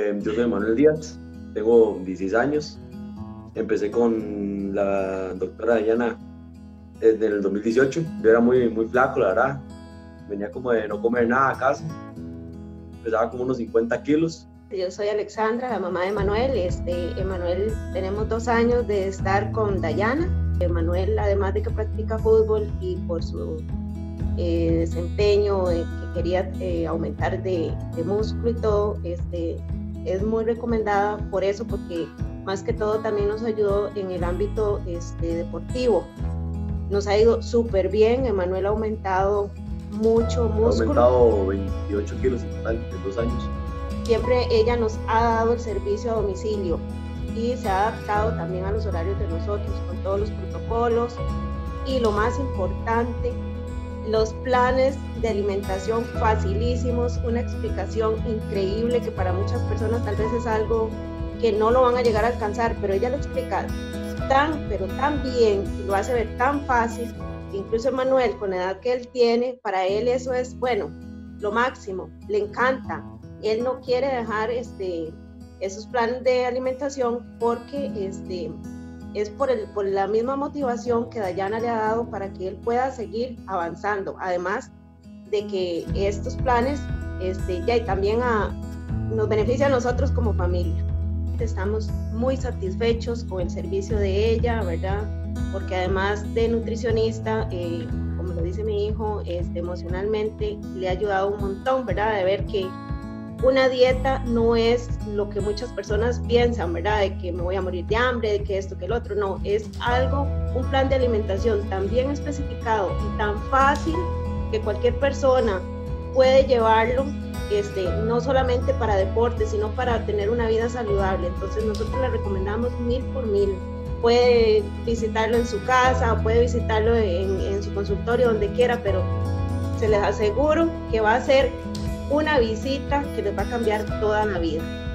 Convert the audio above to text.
Yo soy Manuel Díaz, tengo 16 años. Empecé con la doctora Dayana desde el 2018. Yo era muy flaco, la verdad. Venía como de no comer nada a casa. Pesaba como unos 50 kilos. Yo soy Alexandra, la mamá de Manuel. Emanuel, tenemos 2 años de estar con Dayana. Manuel, además de que practica fútbol y por su desempeño, que quería aumentar de músculo y todo, es muy recomendada por eso, porque más que todo también nos ayudó en el ámbito deportivo. Nos ha ido súper bien. Emanuel ha aumentado mucho músculo. Ha aumentado 28 kilos en total en 2 años. Siempre ella nos ha dado el servicio a domicilio y se ha adaptado también a los horarios de nosotros con todos los protocolos y lo más importante, los planes de alimentación facilísimos, una explicación increíble que para muchas personas tal vez es algo que no lo van a llegar a alcanzar, pero ella lo explica pero tan bien y lo hace ver tan fácil, que incluso Manuel, con la edad que él tiene, para él eso es, bueno, lo máximo, le encanta. Él no quiere dejar esos planes de alimentación porque es por la misma motivación que Dayana le ha dado para que él pueda seguir avanzando, además de que estos planes ya y también nos beneficia a nosotros como familia. Estamos muy satisfechos con el servicio de ella, ¿verdad? Porque además de nutricionista, como lo dice mi hijo, emocionalmente le ha ayudado un montón, ¿verdad? De ver que una dieta no es lo que muchas personas piensan, ¿verdad? De que me voy a morir de hambre, de que esto, que el otro. No, es un plan de alimentación tan bien especificado y tan fácil que cualquier persona puede llevarlo, no solamente para deporte, sino para tener una vida saludable. Entonces nosotros le recomendamos 1000%. Puede visitarlo en su casa, puede visitarlo en su consultorio, donde quiera, pero se les aseguro que va a ser una visita que les va a cambiar toda la vida.